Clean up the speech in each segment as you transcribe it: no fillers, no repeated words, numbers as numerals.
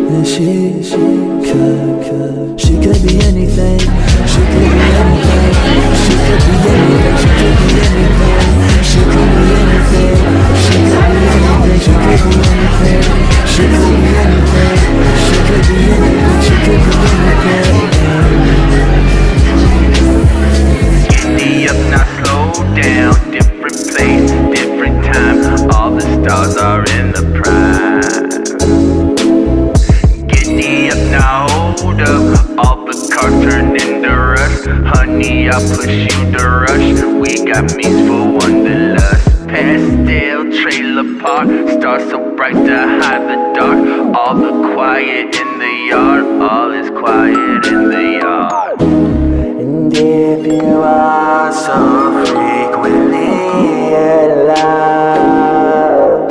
And she could be anything. She could be anything. She could be anything. She could be anything. She could be anything. She could be anything. She could be anything. She could be anything. She could be anything. She could be anything. Giddy up, now slow down. Different place, different time. All the stars are in the prime. Giddy up, now hold up. All the cars turn into rush. Honey, I'll push you to rush. We got means for wanderlust. Pastel trailer park, stars so bright to hide the dark. All the quiet in the yard, all is quiet in the yard. And if you are so frequently in love,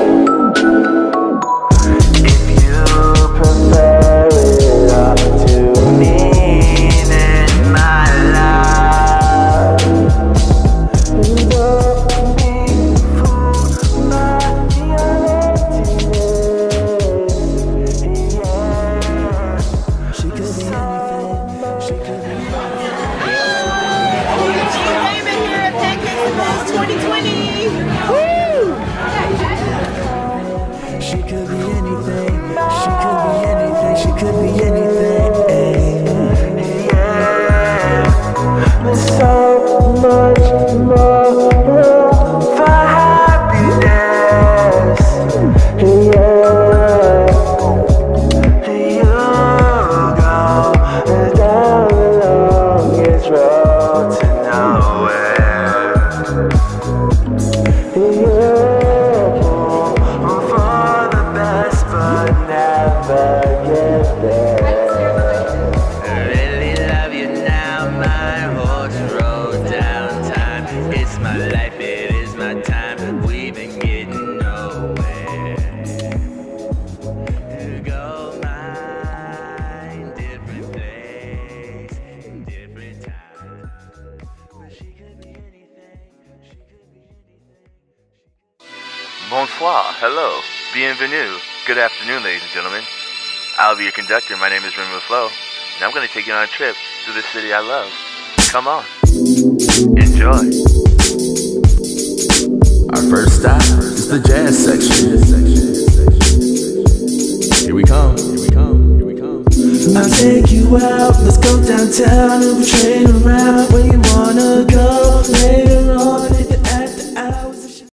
if you prefer it up to me, then my love, don't be fooled by the emptiness. Yeah, she could be anything. She could be anything. Remey here at Pancakes and Rolls 2020. Woo! She could be anything. She could be anything. She could be anything. Yeah. There's so much more for happiness. Yeah. You go down the longest road to nowhere. For the best, but never get there. I really love you now, my horse rode down time. It's my life, it is my time. We've been getting nowhere. To go mine, different place, different time. But she could be anything. She could be anything. Bonsoir, hello, bienvenue. Good afternoon, ladies and gentlemen. I'll be your conductor. My name is Remey, and I'm going to take you on a trip through the city I love. Come on, enjoy. Our first stop is the jazz section. Here we come. I'll take you out, let's go downtown and train around where you wanna go.